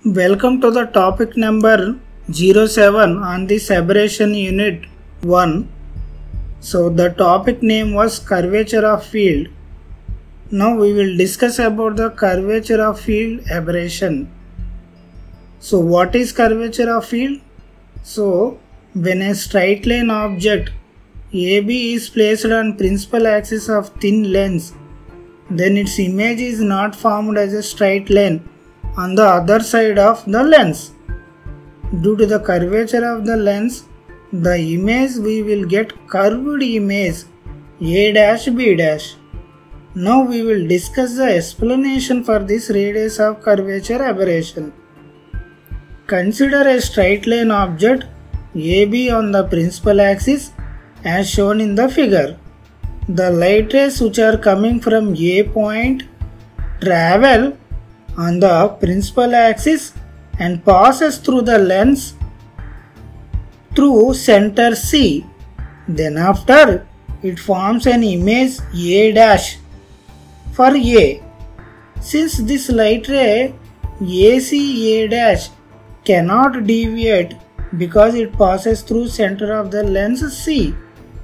Welcome to the topic number 07 on this aberration unit 1. So the topic name was curvature of field. Now we will discuss about the curvature of field aberration. So what is curvature of field? So when a straight line object AB is placed on principal axis of thin lens, then its image is not formed as a straight line on the other side of the lens. Due to the curvature of the lens, the image we will get curved image A dash B dash. Now we will discuss the explanation for this radius of curvature aberration. Consider a straight line object AB on the principal axis as shown in the figure. The light rays which are coming from A point travel on the principal axis and passes through the lens through center C. Then after it forms an image A dash for A. Since this light ray AC A dash cannot deviate because it passes through center of the lens C.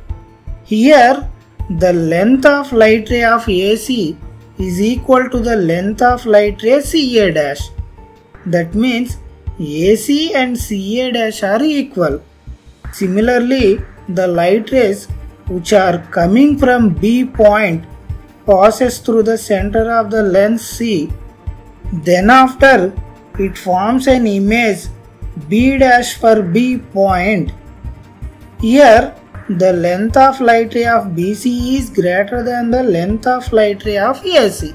Here the length of light ray of AC is equal to the length of light ray CA dash. That means AC and CA dash are equal. Similarly, the light rays which are coming from B point passes through the center of the lens C. Then after it forms an image B dash for B point. Here the length of light ray of BC is greater than the length of light ray of AC.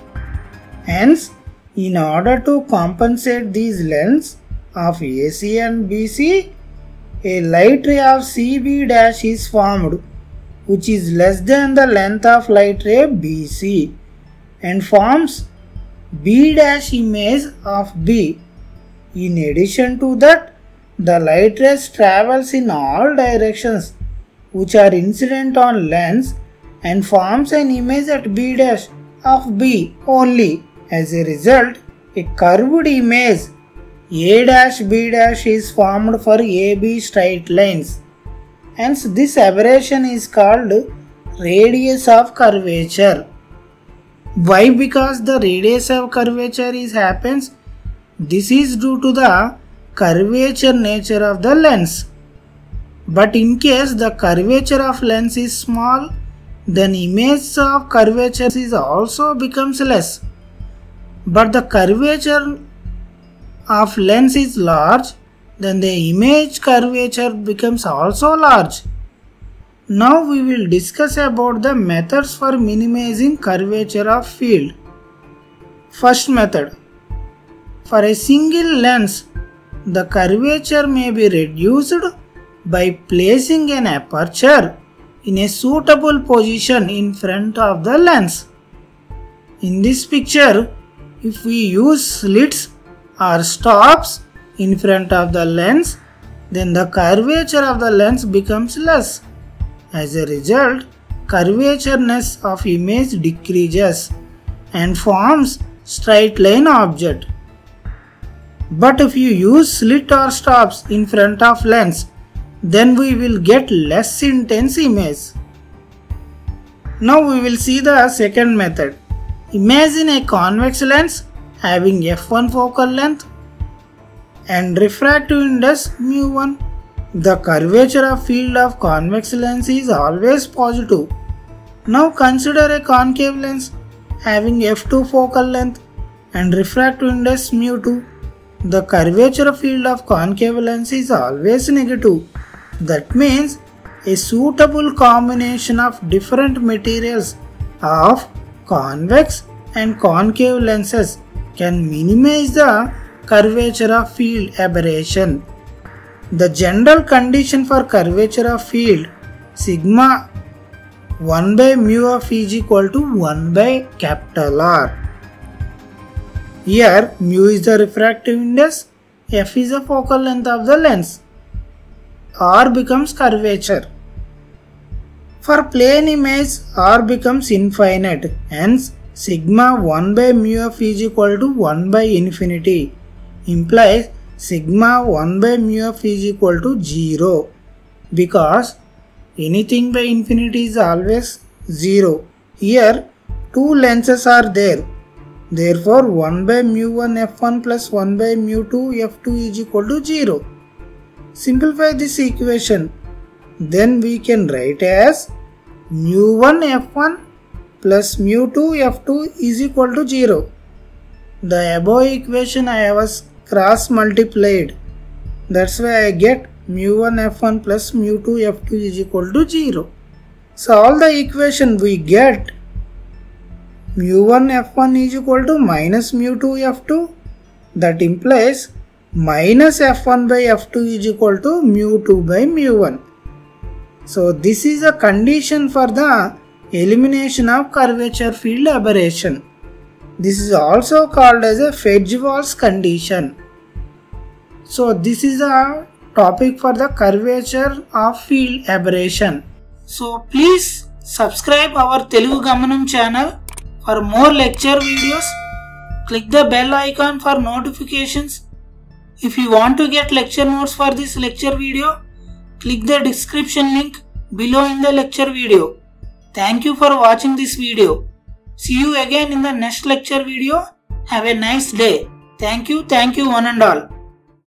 Hence, in order to compensate these lengths of AC and BC, a light ray of CB dash is formed, which is less than the length of light ray BC and forms B dash image of B. In addition to that, the light rays travels in all directions which are incident on lens and forms an image at B dash of B only. As a result, a curved image A dash B dash is formed for AB straight lines. Hence this aberration is called radius of curvature. Why? Because the radius of curvature happens. This is due to the curvature nature of the lens. But in case the curvature of lens is small, then image of curvature is also becomes less. But the curvature of lens is large, then the image curvature becomes also large. Now we will discuss about the methods for minimizing curvature of field. First method. For a single lens, the curvature may be reduced by placing an aperture in a suitable position in front of the lens. In this picture, if we use slits or stops in front of the lens, then the curvature of the lens becomes less. As a result, curvatureness of image decreases and forms straight line object. But if you use slit or stops in front of lens, then we will get less intense image. Now we will see the second method. Imagine a convex lens having f1 focal length and refractive index μ1. The curvature of field of convex lens is always positive. Now consider a concave lens having f2 focal length and refractive index μ2. The curvature field of concave lens is always negative. That means a suitable combination of different materials of convex and concave lenses can minimize the curvature of field aberration. The general condition for curvature of field sigma 1 by mu of is equal to 1 by capital R. Here mu is the refractive index, f is the focal length of the lens. R becomes curvature. For plane image, R becomes infinite. Hence, sigma 1 by mu of is equal to 1 by infinity. implies sigma 1 by mu f is equal to 0 because anything by infinity is always 0. Here 2 lenses are there. Therefore 1 by mu1 f1 plus 1 by mu2 f2 is equal to 0. Simplify this equation. Then we can write as mu1 f1 plus mu2 f2 is equal to 0. The above equation I was cross multiplied. That's why I get mu1 f1 plus mu2 f2 is equal to 0. Solve the equation. We get mu1 f1 is equal to minus mu2 f2. That implies minus f1 by f2 is equal to mu2 by mu1. So this is a condition for the elimination of curvature field aberration. This is also called as a Fetch-Waals condition. So this is a topic for the curvature of field aberration. So please subscribe our Telugu Gamanam channel for more lecture videos. Click the bell icon for notifications. If you want to get lecture notes for this lecture video, click the description link below in the lecture video. Thank you for watching this video. See you again in the next lecture video. Have a nice day. Thank you one and all.